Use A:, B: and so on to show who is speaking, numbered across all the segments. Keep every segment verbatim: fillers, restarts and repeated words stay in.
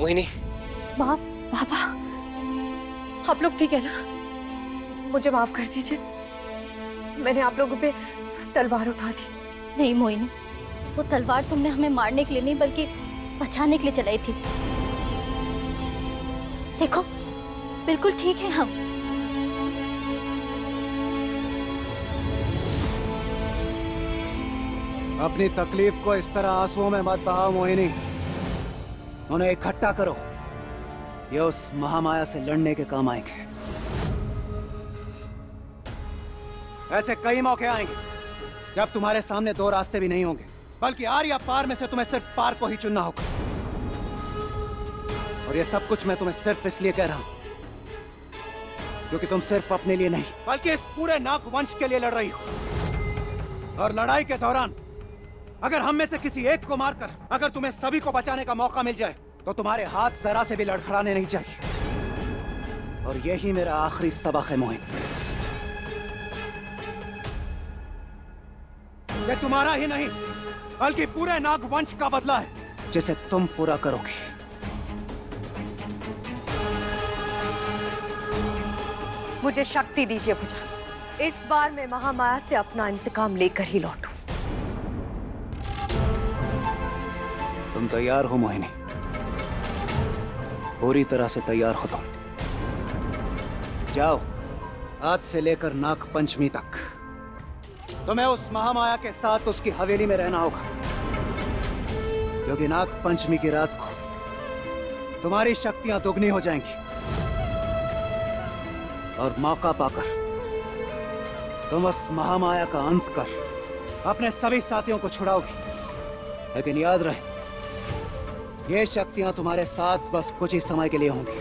A: मोहिनी।
B: माँ, पापा, आप लोग ठीक है ना? मुझे माफ कर दीजिए, मैंने आप लोगों पे तलवार उठा दी।
C: नहीं मोहिनी, वो तलवार तुमने हमें मारने के लिए नहीं बल्कि बचाने के लिए चलाई थी। देखो बिल्कुल ठीक है हम।
D: अपनी तकलीफ को इस तरह आंसुओं में मत बहाओ मोहिनी, उन्हें इकट्ठा करो, ये उस महामाया से लड़ने के काम आएंगे। ऐसे कई मौके आएंगे जब तुम्हारे सामने दो रास्ते भी नहीं होंगे, बल्कि आर या पार में से तुम्हें सिर्फ पार को ही चुनना होगा। और ये सब कुछ मैं तुम्हें सिर्फ इसलिए कह रहा हूं क्योंकि तुम सिर्फ अपने लिए नहीं बल्कि इस पूरे नाग वंश के लिए लड़ रही हो। और लड़ाई के दौरान अगर हम में से किसी एक को मारकर अगर तुम्हें सभी को बचाने का मौका मिल जाए तो तुम्हारे हाथ जरा से भी लड़खड़ाने नहीं चाहिए। और यही मेरा आखिरी सबक है मोहिनी। ये तुम्हारा ही नहीं बल्कि पूरे नागवंश का बदला है जिसे तुम पूरा करोगे।
B: मुझे शक्ति दीजिए पूजा, इस बार मैं महामाया से अपना इंतकाम लेकर ही लौटूं।
D: तुम तैयार हो मोहिनी? पूरी तरह से तैयार हो तुम। जाओ, आज से लेकर नाग पंचमी तक तुम्हें उस महामाया के साथ उसकी हवेली में रहना होगा, क्योंकि नाग पंचमी की रात को तुम्हारी शक्तियां दोगुनी हो जाएंगी और मौका पाकर तुम उस महामाया का अंत कर अपने सभी साथियों को छुड़ाओगी। लेकिन याद रहे, ये शक्तियां तुम्हारे साथ बस कुछ ही समय के लिए होंगी।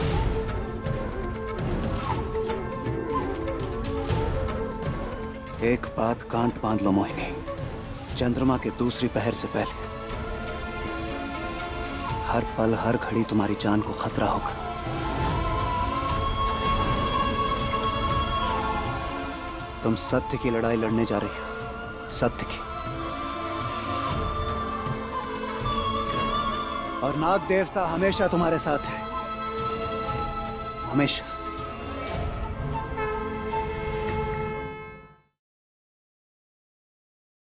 D: एक बात कांट बांध लो मोहिनी, चंद्रमा के दूसरी पहर से पहले हर पल हर घड़ी तुम्हारी जान को खतरा होगा। तुम सत्य की लड़ाई लड़ने जा रही हो, सत्य की। और नाग देवता हमेशा तुम्हारे साथ है, हमेशा।